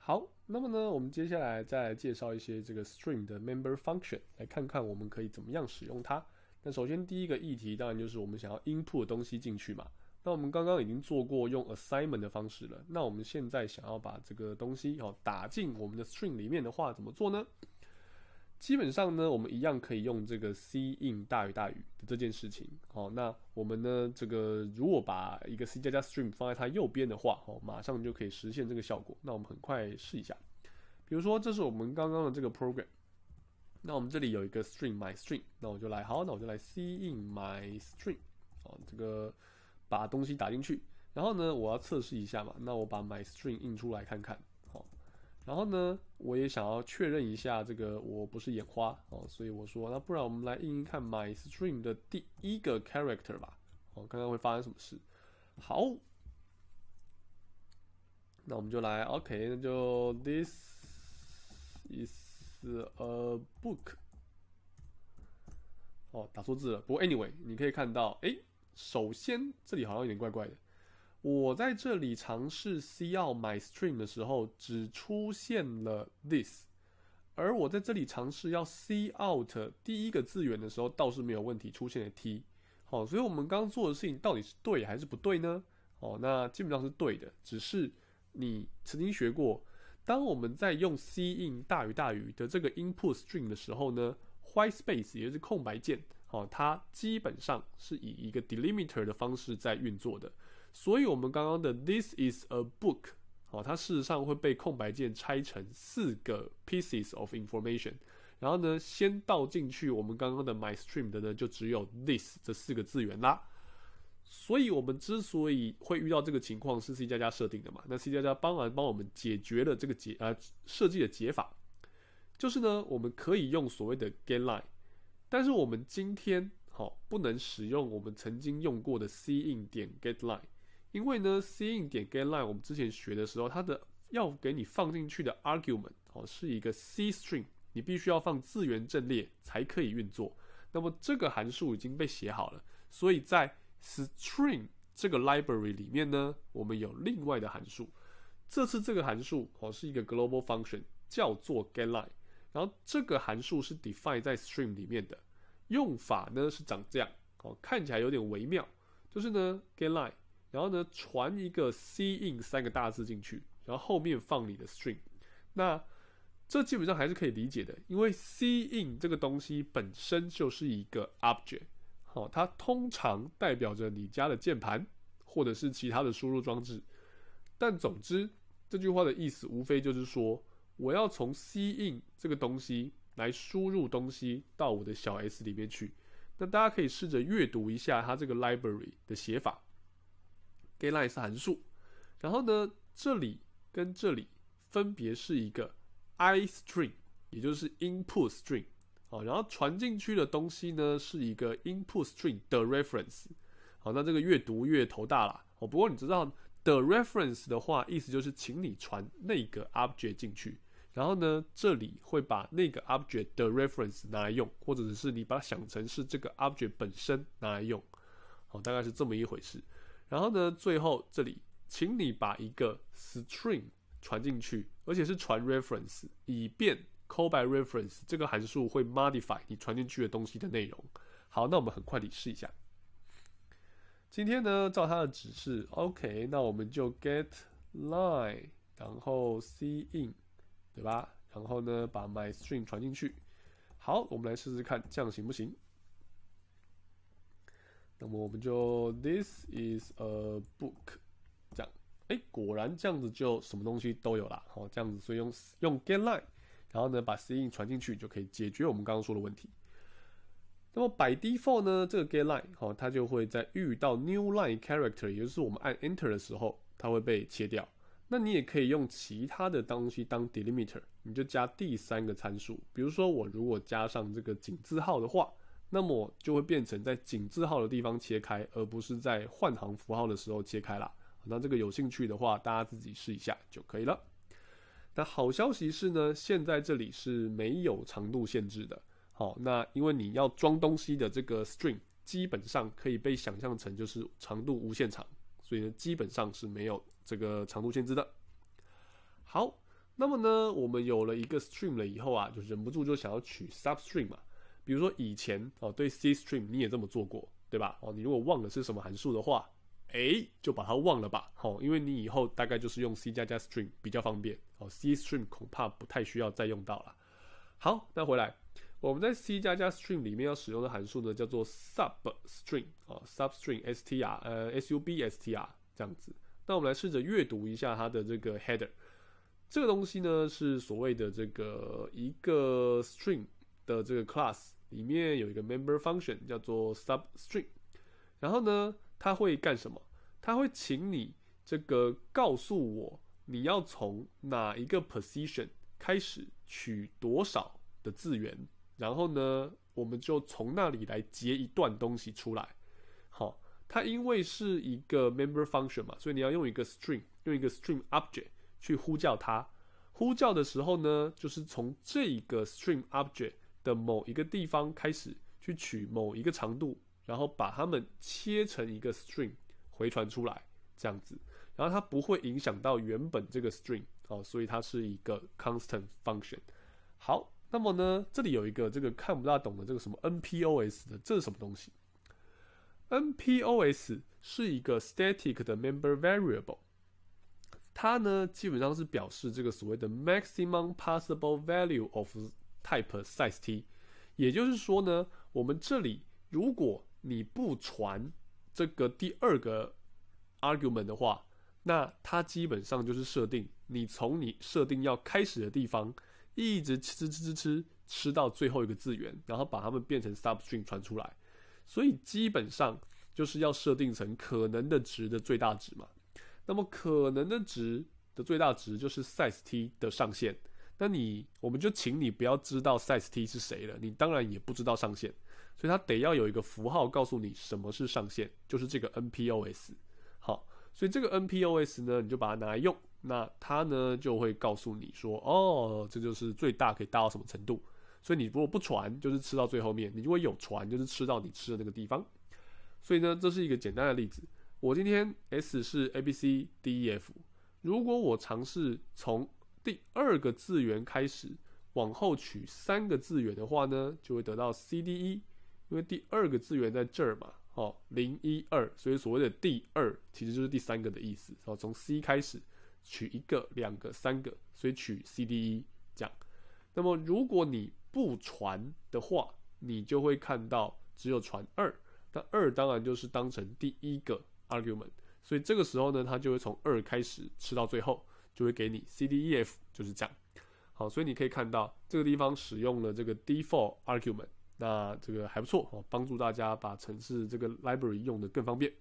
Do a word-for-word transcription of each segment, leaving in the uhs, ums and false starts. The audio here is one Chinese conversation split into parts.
好，那么呢，我们接下来再来介绍一些这个 string 的 member function， 来看看我们可以怎么样使用它。那首先第一个议题当然就是我们想要 input 的东西进去嘛。那我们刚刚已经做过用 assignment 的方式了，那我们现在想要把这个东西哦打进我们的 string 里面的话，怎么做呢？基本上呢，我们一样可以用这个 cin 大于大于的这件事情。好，那我们呢，这个如果把一个 c 加加 string 放在它右边的话，哦，马上就可以实现这个效果。那我们很快试一下，比如说这是我们刚刚的这个 program， 那我们这里有一个 string my string， 那我就来好，那我就来 cin my string， 哦，这个把东西打进去，然后呢，我要测试一下嘛，那我把 my string 印出来看看，好。然后呢，我也想要确认一下这个我不是眼花哦，所以我说那不然我们来印印看 my string 的第一个 character 吧，哦，看看会发生什么事。好，那我们就来 OK， 那就 this is a book， 哦，打错字了。不过 anyway， 你可以看到，哎，首先这里好像有点怪怪的。我在这里尝试 cout my string 的时候，只出现了 this， 而我在这里尝试要 cout 第一个字元的时候，倒是没有问题，出现了 t。好，所以我们刚刚做的事情到底是对还是不对呢？哦，那基本上是对的，只是你曾经学过，当我们在用 cin 大于大于的这个 input string 的时候呢 ，white space 也就是空白键，哦，它基本上是以一个 delimiter 的方式在运作的。所以我们刚刚的 this is a book， 哦，它事实上会被空白键拆成四个 pieces of information， 然后呢，先倒进去我们刚刚的 my string 的呢，就只有 this 这四个字元啦。所以我们之所以会遇到这个情况，是 C 加加设定的嘛？那 C 加加当然帮我们解决了这个解呃设计的解法，就是呢，我们可以用所谓的 getLine， 但是我们今天好、哦、不能使用我们曾经用过的 cin 点 getLine。因为呢 ，cin 点 getLine 我们之前学的时候，它的要给你放进去的 argument 哦是一个 c string， 你必须要放字元阵列才可以运作。那么这个函数已经被写好了，所以在 string 这个 library 里面呢，我们有另外的函数。这次这个函数哦是一个 global function， 叫做 getLine， 然后这个函数是 define 在 string 里面的，用法呢是长这样哦，看起来有点微妙，就是呢 getLine。然后呢，传一个 cin 三个大字进去，然后后面放你的 string。那这基本上还是可以理解的，因为 cin 这个东西本身就是一个 object， 好，它通常代表着你家的键盘或者是其他的输入装置。但总之，这句话的意思无非就是说，我要从 cin 这个东西来输入东西到我的小 s 里面去。那大家可以试着阅读一下它这个 library 的写法。getLine 是函数，然后呢，这里跟这里分别是一个 i string， 也就是 input string， 好，然后传进去的东西呢是一个 input string 的 reference， 好，那这个越读越头大啦，哦，不过你知道的 reference 的话，意思就是请你传那个 object 进去，然后呢，这里会把那个 object 的 reference 拿来用，或者是你把它想成是这个 object 本身拿来用，好，大概是这么一回事。然后呢，最后这里，请你把一个 string 传进去，而且是传 reference， 以便 call by reference 这个函数会 modify 你传进去的东西的内容。好，那我们很快地试一下。今天呢，照它的指示 ，OK， 那我们就 get line， 然后 cin， 对吧？然后呢，把 my string 传进去。好，我们来试试看，这样行不行？那么我们就 this is a book， 这样，哎，果然这样子就什么东西都有啦。好，这样子，所以用用 getLine， 然后呢把 cin 传进去，就可以解决我们刚刚说的问题。那么 by default 呢，这个 getLine 好，它就会在遇到 new line character， 也就是我们按 enter 的时候，它会被切掉。那你也可以用其他的东西当 delimiter， 你就加第三个参数，比如说我如果加上这个井字号的话。那么就会变成在井字号的地方切开，而不是在换行符号的时候切开啦。那这个有兴趣的话，大家自己试一下就可以了。那好消息是呢，现在这里是没有长度限制的。好，那因为你要装东西的这个 string 基本上可以被想象成就是长度无限长，所以呢基本上是没有这个长度限制的。好， 那么呢，我们有了一个 stream 了以后啊，就忍不住就想要取 substring 嘛。比如说以前哦，对 C stream 你也这么做过，对吧？哦，你如果忘了是什么函数的话，哎，就把它忘了吧。哦，因为你以后大概就是用 C 加加 string 比较方便。哦 ，C stream 恐怕不太需要再用到了。好，那回来，我们在 C 加加 string 里面要使用的函数呢，叫做 substring 哦 ，substring str 呃 substr 这样子。那我们来试着阅读一下它的这个 header。这个东西呢是所谓的这个一个 string 的这个 class 里面有一个 member function 叫做 substring， 然后呢它会干什么？它会请你这个告诉我你要从哪一个 position 开始取多少的字元，然后呢我们就从那里来截一段东西出来。好，它因为是一个 member function 嘛，所以你要用一个 string， 用一个 string object去呼叫它，呼叫的时候呢，就是从这个 string object 的某一个地方开始去取某一个长度，然后把它们切成一个 string 回传出来，这样子，然后它不会影响到原本这个 string，哦，所以它是一个 constant function。好，那么呢，这里有一个这个看不大懂的这个什么 N P O S 的，这是什么东西 ？N P O S 是一个 static 的 member variable。它呢，基本上是表示这个所谓的 maximum possible value of type size t， 也就是说呢，我们这里如果你不传这个第二个 argument 的话，那它基本上就是设定你从你设定要开始的地方一直吃吃吃吃吃到最后一个字元，然后把它们变成 substring 传出来，所以基本上就是要设定成可能的值的最大值嘛。那么可能的值的最大值就是 size t 的上限。那你我们就请你不要知道 size t 是谁了，你当然也不知道上限，所以它得要有一个符号告诉你什么是上限，就是这个 N P O S。好，所以这个 N P O S 呢，你就把它拿来用，那它呢就会告诉你说，哦，这就是最大可以大到什么程度。所以你如果不传，就是吃到最后面；你如果有传，就是吃到你吃的那个地方。所以呢，这是一个简单的例子。我今天 S 是 A B C D E F， 如果我尝试从第二个字元开始往后取三个字元的话呢，就会得到 C D E， 因为第二个字元在这儿嘛，哦，零一二，所以所谓的第二其实就是第三个的意思。然后从 C 开始取一个、两个、三个，所以取 C D E 这样。那么如果你不传的话，你就会看到只有传二，那二当然就是当成第一个 argument， 所以这个时候呢，它就会从二开始吃到最后，就会给你 C D E F， 就是这样。好，所以你可以看到这个地方使用了这个 default argument， 那这个还不错哦，帮助大家把程式这个 library 用得更方便。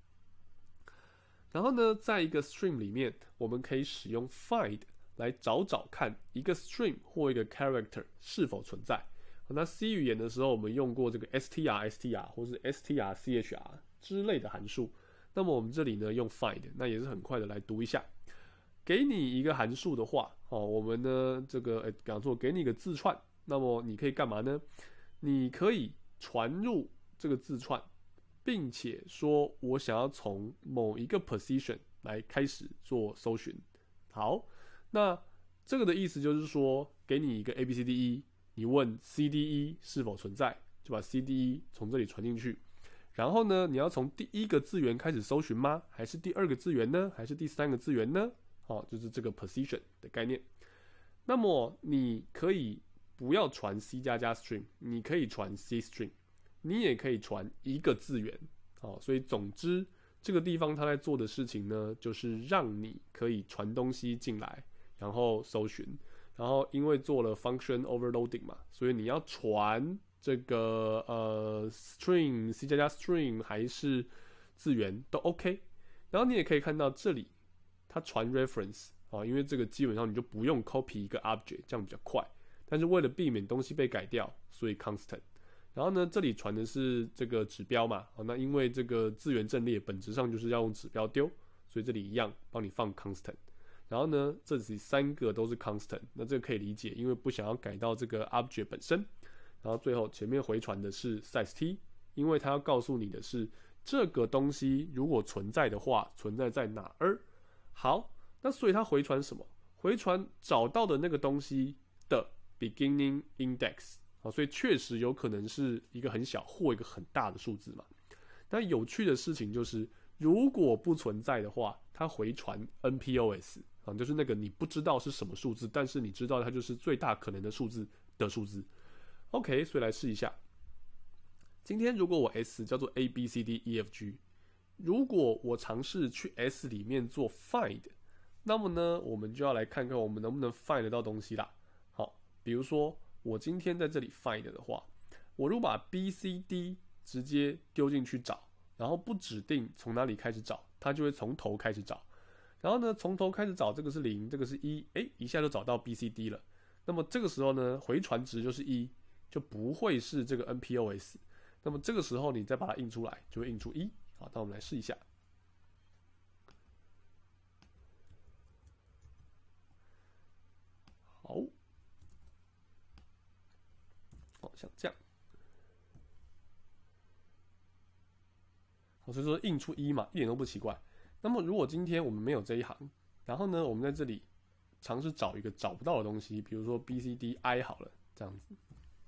然后呢，在一个 string 里面，我们可以使用 find 来找找看一个 string 或一个 character 是否存在。那 C 语言的时候，我们用过这个 str str 或是 str chr 之类的函数。那么我们这里呢用 find， 那也是很快的来读一下。给你一个函数的话，哦，我们呢这个诶讲错，给你一个字串，那么你可以干嘛呢？你可以传入这个字串，并且说我想要从某一个 position 来开始做搜寻。好，那这个的意思就是说，给你一个 A B C D E， 你问 C D E 是否存在，就把 C D E 从这里传进去。然后呢，你要从第一个字元开始搜寻吗？还是第二个字元呢？还是第三个字元呢？哦，就是这个 position 的概念。那么你可以不要传 C 加加 string， 你可以传 C string， 你也可以传一个字元。哦，所以总之这个地方它在做的事情呢，就是让你可以传东西进来，然后搜寻。然后因为做了 function overloading 嘛，所以你要传这个呃 string C 加加 string 还是字元都 OK。然后你也可以看到这里它传 reference 啊，因为这个基本上你就不用 copy 一个 object， 这样比较快。但是为了避免东西被改掉，所以 constant。然后呢，这里传的是这个指标嘛，哦，那因为这个字元阵列本质上就是要用指标丢，所以这里一样帮你放 constant。然后呢，这里三个都是 constant， 那这个可以理解，因为不想要改到这个 object 本身。然后最后前面回传的是 size t， 因为它要告诉你的是这个东西如果存在的话，存在在哪儿。好，那所以它回传什么？ 回传找到的那个东西的 beginning index， 所以确实有可能是一个很小或一个很大的数字嘛。但有趣的事情就是，如果不存在的话，它回传 N P O S， 就是那个你不知道是什么数字，但是你知道它就是最大可能的数字的数字。OK， 所以来试一下。今天如果我 S 叫做 A B C D E F G， 如果我尝试去 S 里面做 find， 那么呢，我们就要来看看我们能不能 find 得到东西啦。好，比如说我今天在这里 find 的话，我如果把 B C D 直接丢进去找，然后不指定从哪里开始找，它就会从头开始找。然后呢，从头开始找，这个是零，这个是一，哎，一下就找到 B C D 了。那么这个时候呢，回传值就是一，就不会是这个 N P O S。那么这个时候你再把它印出来，就会印出一。好，那我们来试一下。好，好，像这样。所以说印出一嘛，一点都不奇怪。那么如果今天我们没有这一行，然后呢，我们在这里尝试找一个找不到的东西，比如说 B C D I 好了，这样子。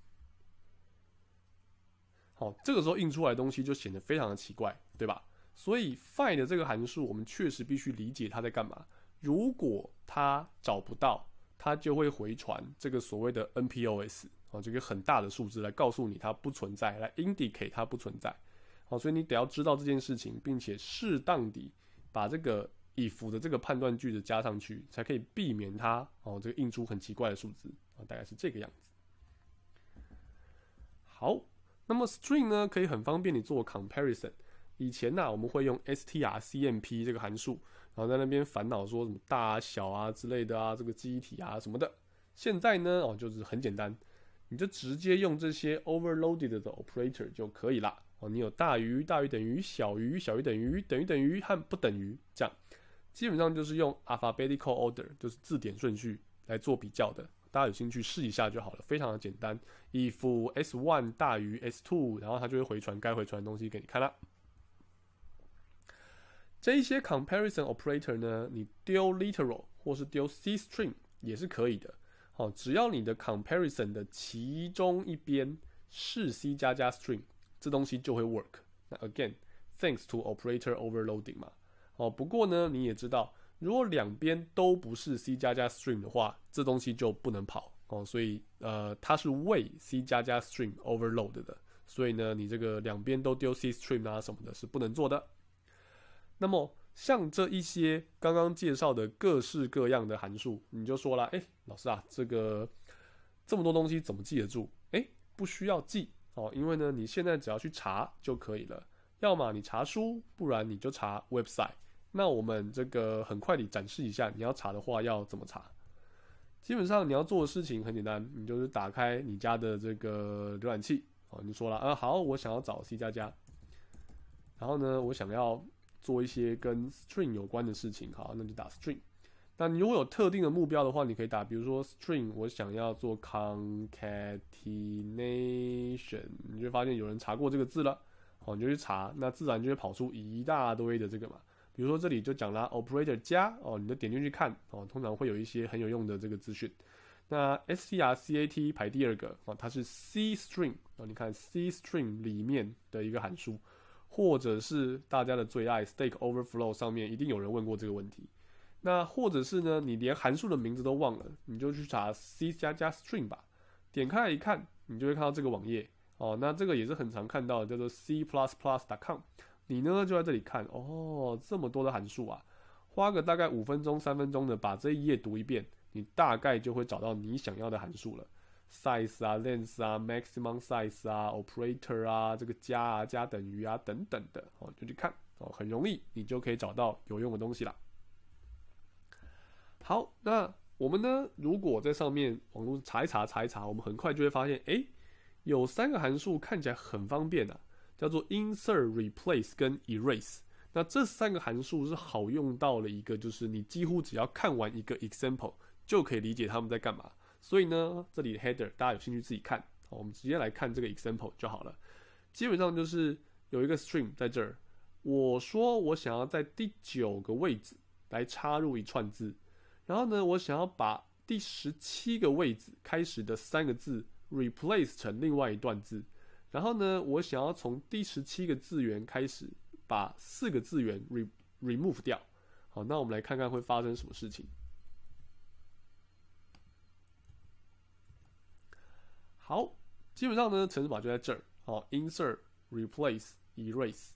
好，这个时候印出来的东西就显得非常的奇怪，对吧？所以 find 这个函数，我们确实必须理解它在干嘛。如果它找不到，它就会回传这个所谓的 N P O S， 哦，这个很大的数字来告诉你它不存在，来 indicate 它不存在。好，所以你得要知道这件事情，并且适当地把这个 if 的这个判断句子加上去，才可以避免它哦这个印出很奇怪的数字啊，大概是这个样子。好。那么 string 呢，可以很方便你做 comparison。以前呢、啊，我们会用 strcmp 这个函数，然后在那边烦恼说什么大啊、小啊之类的啊，这个记忆体啊什么的。现在呢，哦，就是很简单，你就直接用这些 overloaded 的 operator 就可以啦。哦，你有大于、大于等于、小于、小于等于、等于等于和不等于这样，基本上就是用 alphabetical order， 就是字典顺序来做比较的。大家有兴趣试一下就好了，非常的简单。if S 一 大于 S 二， 然后它就会回传该回传的东西给你看啦。这一些 comparison operator 呢，你丢 literal 或是丢 C string 也是可以的。好，只要你的 comparison 的其中一边是 C 加加 string， 这东西就会 work。那 again thanks to operator overloading 嘛。哦，不过呢，你也知道。如果两边都不是 C 加加 string 的话，这东西就不能跑哦。所以呃，它是为 C 加加 string overload 的，所以呢，你这个两边都丢 C string 啊什么的是不能做的。那么像这一些刚刚介绍的各式各样的函数，你就说了，哎，老师啊，这个这么多东西怎么记得住？哎，不需要记哦，因为呢，你现在只要去查就可以了。要么你查书，不然你就查 website。那我们这个很快地展示一下，你要查的话要怎么查。基本上你要做的事情很简单，你就是打开你家的这个浏览器，哦，你就说了，啊，好，我想要找 C 加加，然后呢，我想要做一些跟 string 有关的事情，好，那就打 string。那你如果有特定的目标的话，你可以打，比如说 string， 我想要做 concatenation， 你就会发现有人查过这个字了，哦，你就去查，那自然就会跑出一大堆的这个嘛。比如说这里就讲啦 operator 加哦，你就点进去看哦，通常会有一些很有用的这个资讯。那 strcat 排第二个哦，它是 C string 哦，你看 C string 里面的一个函数，或者是大家的最爱 Stack Overflow 上面一定有人问过这个问题。那或者是呢，你连函数的名字都忘了，你就去查 C 加加 string 吧。点开来一看，你就会看到这个网页哦。那这个也是很常看到的，叫做 c plus plus dot com。你呢就在这里看哦，这么多的函数啊，花个大概五分钟、三分钟的把这一页读一遍，你大概就会找到你想要的函数了。size 啊、length 啊、maximum size 啊、operator 啊、这个加啊、加等于啊等等的哦，就去看哦，很容易，你就可以找到有用的东西啦。好，那我们呢，如果在上面网络查一查、查一查，我们很快就会发现，哎，有三个函数看起来很方便啊。叫做 insert、replace 跟 erase。那这三个函数是好用到了一个，就是你几乎只要看完一个 example 就可以理解他们在干嘛。所以呢，这里的 header 大家有兴趣自己看，我们直接来看这个 example 就好了。基本上就是有一个 string 在这儿，我说我想要在第九个位置来插入一串字， 然后呢，我想要把第十七个位置开始的三个字 replace 成另外一段字，然后呢，我想要从第十七个字元开始把四个字元 re remove 掉。好，那我们来看看会发生什么事情。好，基本上呢，程式码就在这儿。好 ，insert replace erase。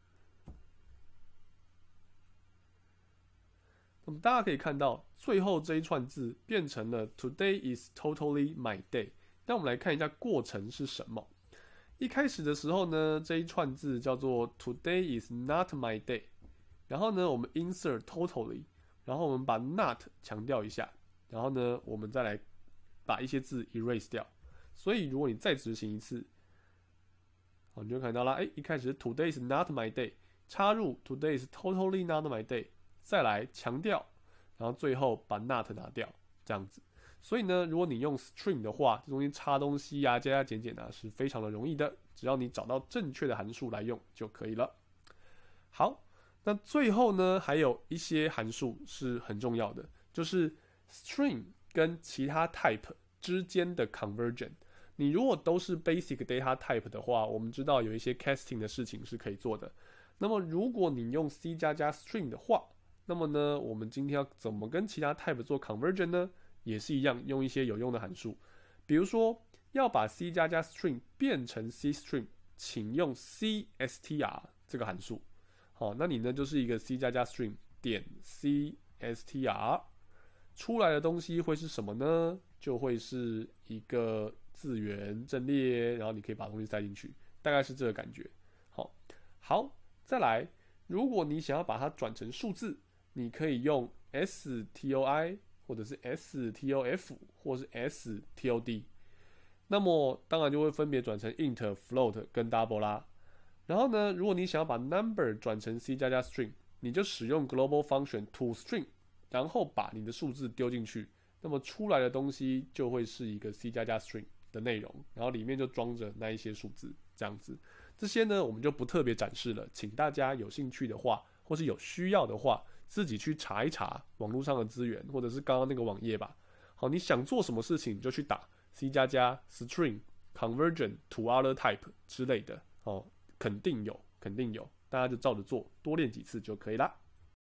那么大家可以看到，最后这一串字变成了 Today is totally my day。那我们来看一下过程是什么。一开始的时候呢，这一串字叫做 Today is not my day。然后呢，我们 insert totally， 然后我们把 not 强调一下，然后呢，我们再来把一些字 erase 掉。所以如果你再执行一次，好，你就看到了，哎，一开始 Today is not my day， 插入 Today is totally not my day。再来强调，然后最后把 not 拿掉，这样子。所以呢，如果你用 string 的话，这中间插东西啊、加加减减啊，是非常的容易的，只要你找到正确的函数来用就可以了。好，那最后呢，还有一些函数是很重要的，就是 string 跟其他 type 之间的 conversion。你如果都是 basic data type 的话，我们知道有一些 casting 的事情是可以做的。那么如果你用 C 加加 string 的话，那么呢，我们今天要怎么跟其他 type 做 conversion 呢？也是一样，用一些有用的函数。比如说，要把 C 加加 string 变成 C string， 请用 cstr 这个函数。好，那你呢就是一个 C 加加 string 点 cstr， 出来的东西会是什么呢？就会是一个字元阵列，然后你可以把东西塞进去，大概是这个感觉。好，好，再来，如果你想要把它转成数字，你可以用 stoi 或者是 stof 或是 stod， 那么当然就会分别转成 int、float 跟 double 啦。然后呢，如果你想要把 number 转成 C 加加 string， 你就使用 global function toString， 然后把你的数字丢进去，那么出来的东西就会是一个 C 加加 string 的内容，然后里面就装着那一些数字，这样子。这些呢，我们就不特别展示了，请大家有兴趣的话，或是有需要的话，自己去查一查网络上的资源，或者是刚刚那个网页吧。好，你想做什么事情，你就去打 C 加加 string conversion to other type 之类的，哦，肯定有，肯定有，大家就照着做，多练几次就可以啦。